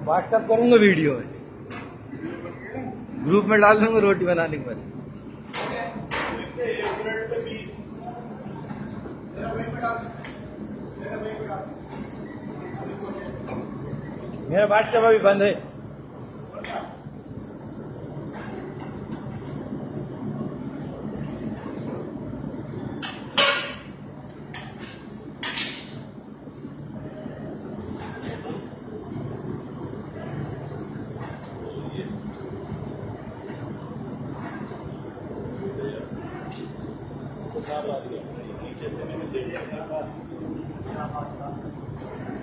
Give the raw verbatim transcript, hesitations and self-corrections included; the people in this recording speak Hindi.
व्हाट्सएप करूंगा वीडियो में, ग्रुप में डाल दूंगा रोटी बनाने की। बस मेरा व्हाट्सएप अभी बंद है। साहब आ गया नीचे से मैंने